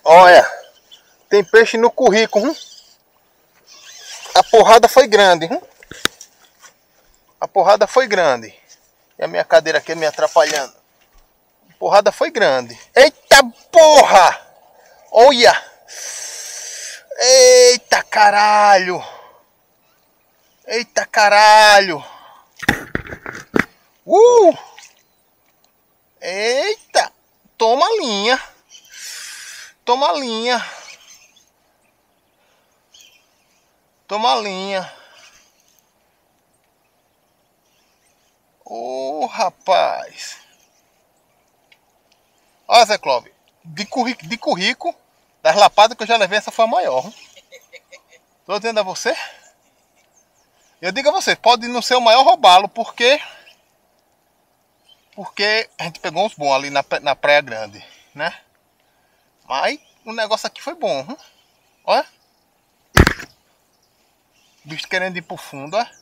Olha, tem peixe no currículo. A porrada foi grande. A porrada foi grande. E a minha cadeira aqui me atrapalhando. A porrada foi grande. Eita porra! Olha! Eita caralho! Eita caralho! Eita! Toma a linha! Toma a linha! Toma a linha! Ô rapaz! Olha, Zé Clóvis, de currículo, das lapadas que eu já levei, essa foi a maior. Tô dizendo a você. Eu digo a você, pode não ser o maior roubalo, porque a gente pegou uns bons ali na Praia Grande, né? Mas o negócio aqui foi bom. Olha. O bicho querendo ir pro fundo, ó.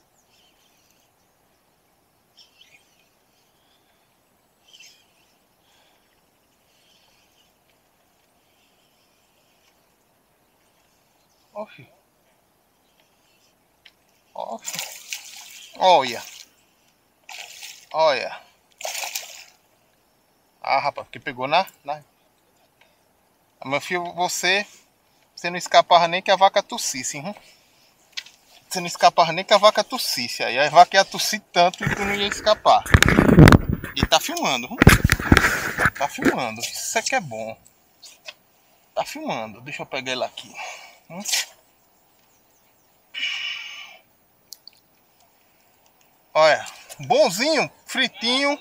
Oxi. Oxi. Olha. Olha. Ah, rapaz, porque pegou na... Meu filho, você não escapava nem que a vaca tossisse, hein? Você não escapava nem que a vaca tossisse. Aí a vaca ia tossir tanto que tu não ia escapar. E tá filmando, hein? Tá filmando. Isso aqui é bom. Tá filmando. Deixa eu pegar ele aqui. Olha, bonzinho, fritinho.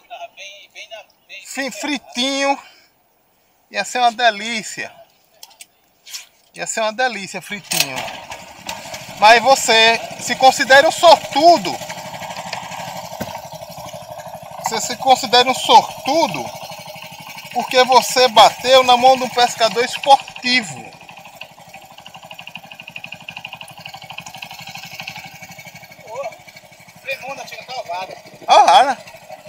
Fritinho. Ia ser uma delícia. Ia ser uma delícia fritinho. Mas você se considera um sortudo. Você se considera um sortudo porque você bateu na mão de um pescador esportivo. Ah, né?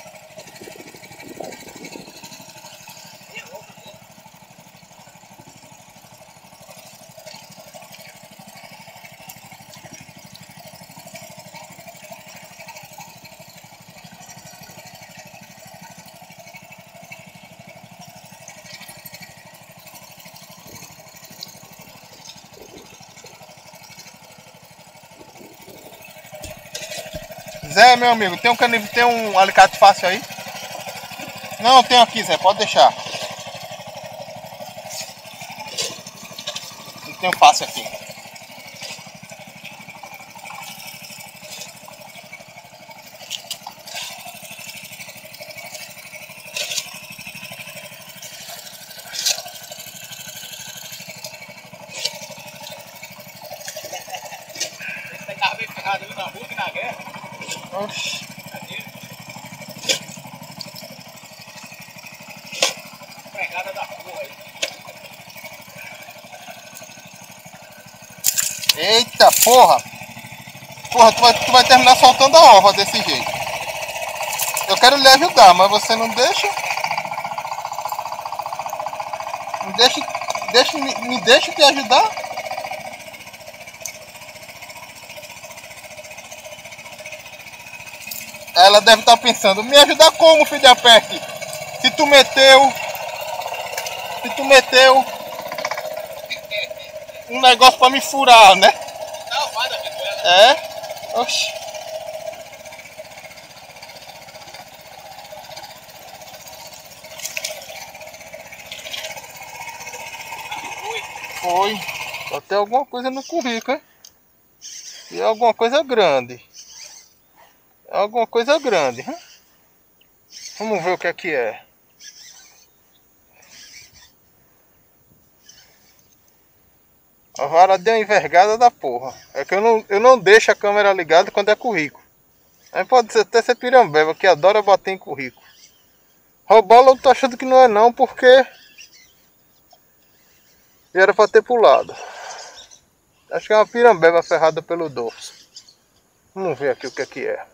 Zé, meu amigo, tem um alicate fácil aí? Não, tem aqui, Zé, pode deixar. Eu tenho fácil aqui. Você tava bem ferrado na rua e na guerra? Oxi. Pegada da porra aí. Eita porra! Porra, tu vai terminar soltando a ova desse jeito. Eu quero lhe ajudar, mas você não deixa. Me deixa te ajudar. Ela deve estar pensando, me ajudar como, filho da peste? Se tu meteu um negócio pra me furar, né? É? Oxi. Foi. Só tem alguma coisa no currículo, hein? E é alguma coisa grande. É alguma coisa grande, hein? Vamos ver o que é que é. A vara deu uma envergada da porra. É que eu não deixo a câmera ligada quando é currículo. Aí pode até ser pirambeba, que adora bater em currículo. Roubá-la eu tô achando que não é não, porque era pra ter pulado. Acho que é uma pirambeba ferrada pelo dorso. Vamos ver aqui o que é que é.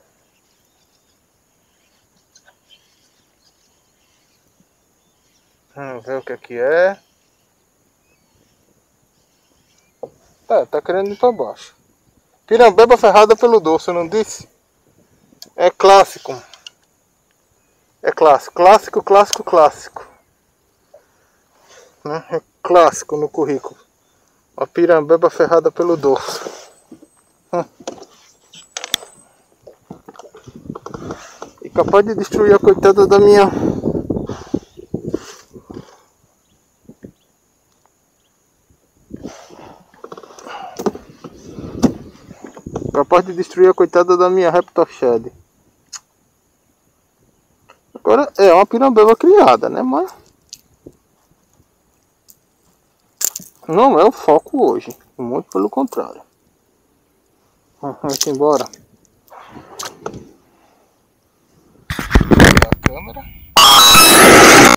Vamos ver o que é que é. Tá querendo ir pra baixo. Pirambeba ferrada pelo dorso, eu não disse? É clássico. É clássico, clássico, clássico, clássico. Né? É clássico no currículo. A pirambeba ferrada pelo dorso. E capaz de destruir a coitada da minha... Capaz de destruir a coitada da minha Reptoshed. Agora é uma pirambeba criada, né? Mas não é o foco hoje. Muito pelo contrário. Vamos embora. A câmera.